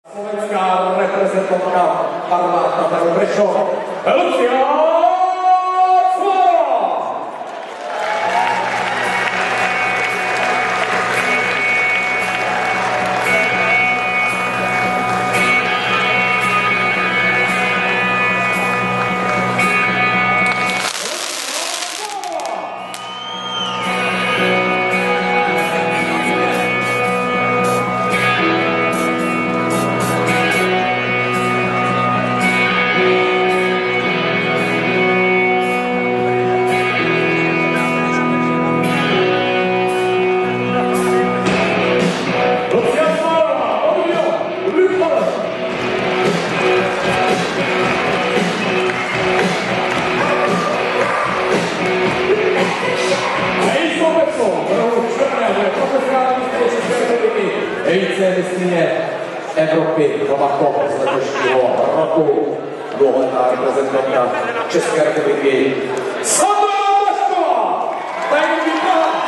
Slovenská reprezentantka Armáta Prešov, Lucia Cvora! Mistrně Evropy Novakov z letošního roku, dlouholetá reprezentantka České republiky Sandra Vašková! Thank you,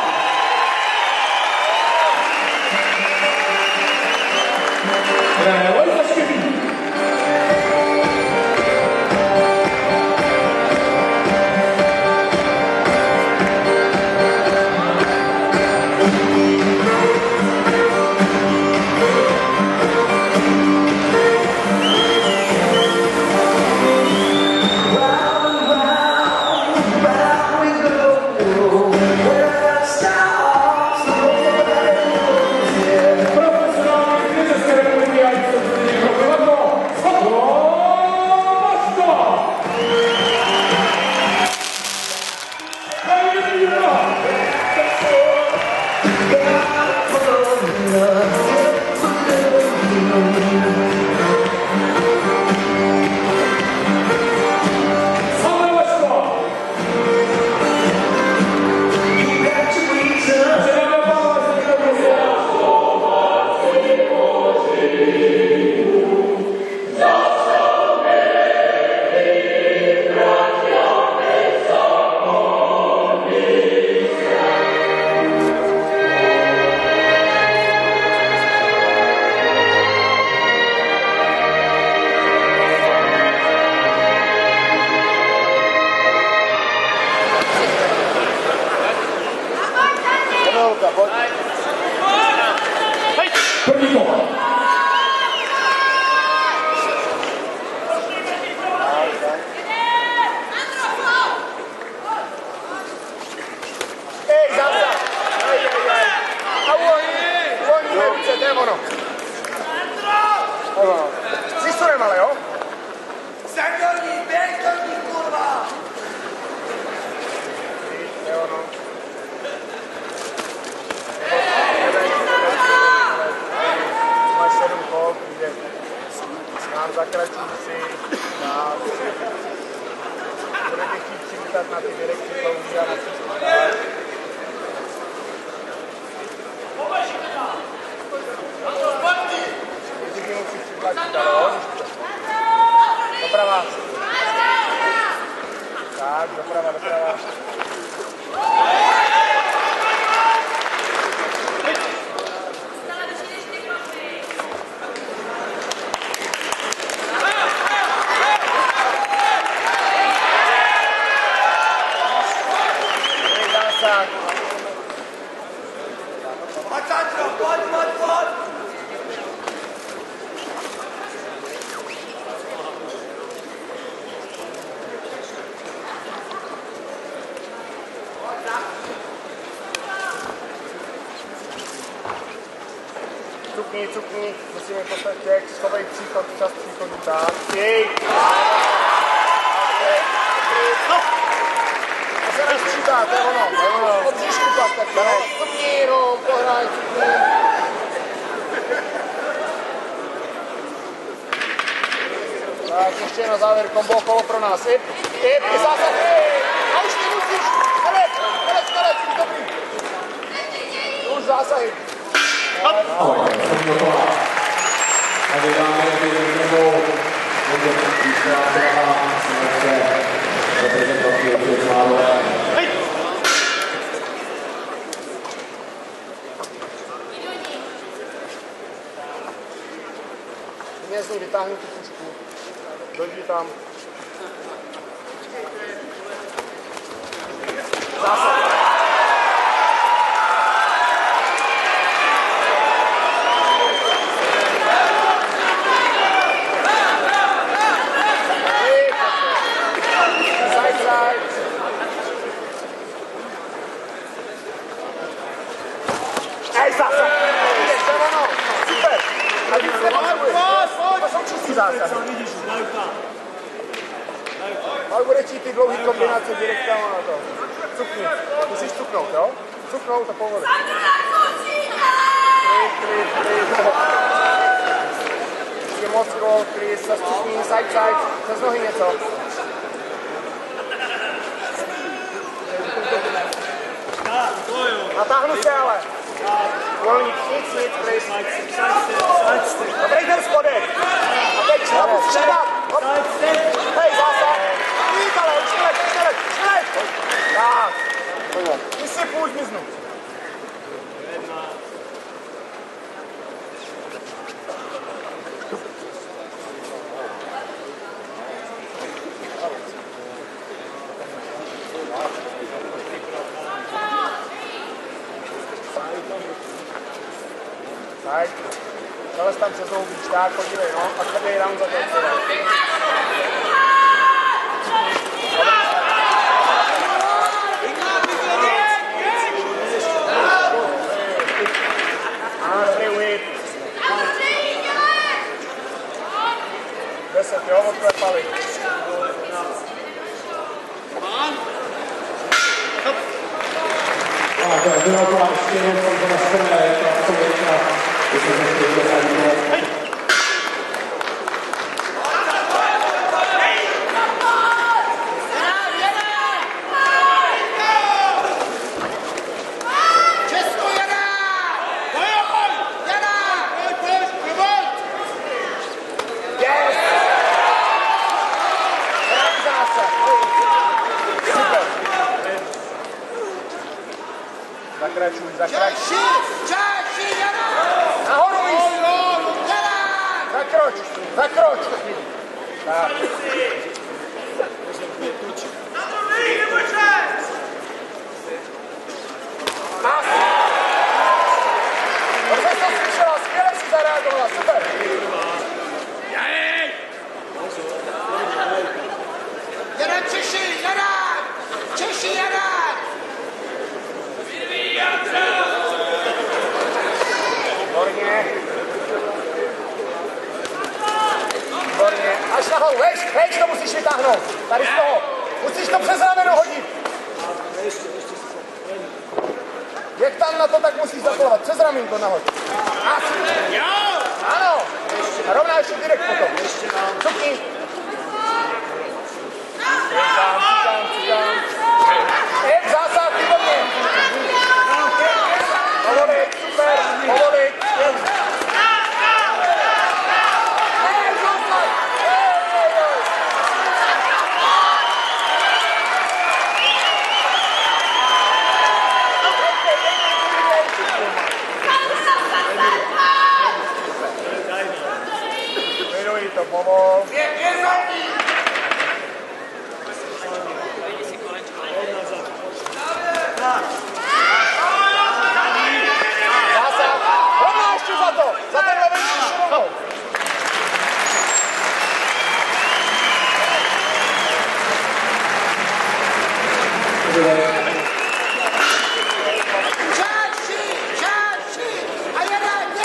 Cukni, musíme v podstatě, schovej příchod, čas příchodu, tak, jej! To se nesčítá, to je ono, od bříšku pak taky, ne? Cukni, no, pohraj, cukni. Tak, ještě na závěr kombo kolo pro nás, i zásah, a už nemusíš, konec, dobrý. Už zásahy. Ahoj, jsem Jotová. A vydáme jednou z ní vytáhni tu pušku. Dojdi tam. Zásah. Ej, zásah! Super! A víc nepotřebuješ. To jsou čistý zásahy. Ale bude ti ty dlouhý kombinace direktama na to. Cukni. Musíš cuknout, jo? Cuknout a povolit. Klid. Je moc gol, klid, se cukni, side, se z nohy něco. Natáhnu se ale. Volník, nic, klid. Dobrý ten spodek. A teď hlavu střídat. Hej, zásah. Víc, ale už nelet. Tak. Ty si půjď miznout. Tak, ale tam přes nohu víš, tak, podívej, no, a tvrdý round za to. Dobrý whip. 10, jo, od tvé paly. A to je bylo to ještě jenom to nastavené, to většina, když jsme se chtěli zajímat. Zakračuj. Nahoru víc. Zakroč. Tak. Dobře jsi to slyšela, skvěle si zareagovala, super. Jeden Češi, jeden! Výborně. Až nahoru, hejš, to musíš vytáhnout. Tady z toho. Musíš to přes rameno hodit. Jak tam na to, tak musíš zapolovat. Přes ramínko nahoď. Ano. A rovná ještě direkt potom. Cukni. Zásah, výborně. Povolit, super, povolit. Věnuj to, povol. Zásah. Rovná ještě za to. Za tenhle venčí širokou. Čáči! A jeden!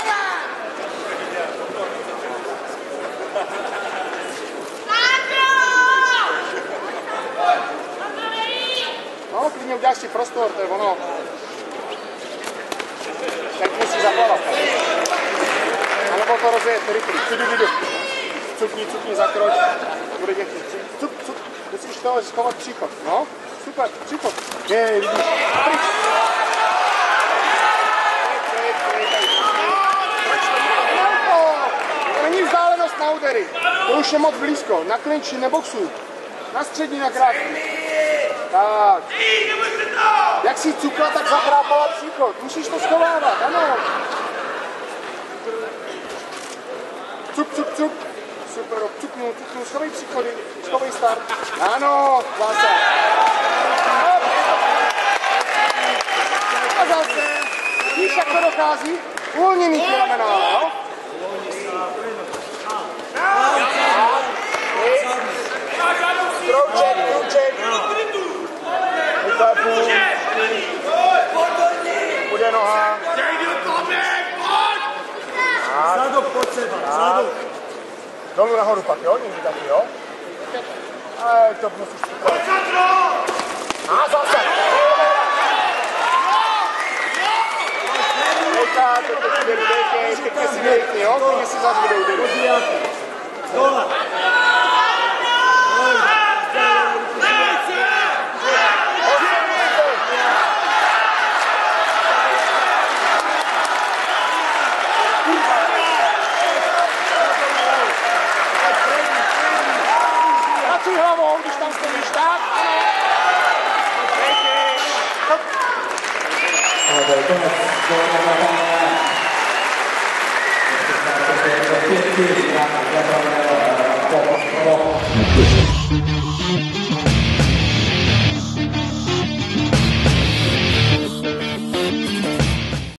No, klidně uděláš si prostor, to je ono. Tak musí zaplavat. A nebo to rozjeje, triple. Vidu. Cukni, zakroč. Bude děkni. Cuk. Musíš toho schovat příchod. No, super, příchod. Jej, vidíš. Pryč. To není vzdálenost na údery. To už je moc blízko. Na klinči neboxuj. Na střední, na krátky. Tak. Jak si cukla, tak zachrápala příchod. Musíš to schovávat, ano. Cuk. super, cuknu, schovej příchody, schovej start. Ano, zase. A zase. Víš, jak to dochází? Uvolněný ty ramena, jo? Krouček. Vytlepu. Bude noha. Zadu pod seba, zadu. Dolů nahoru pak, jo? Někdy taky, jo? To musíš super. A zase. Dejka, to si dejkej, pěkně si dejkej, jo? Pěkně si zase bude udělat. Dole. Pracuj hlavou, když tam stojíš, tak? Ale to je konec do 5 za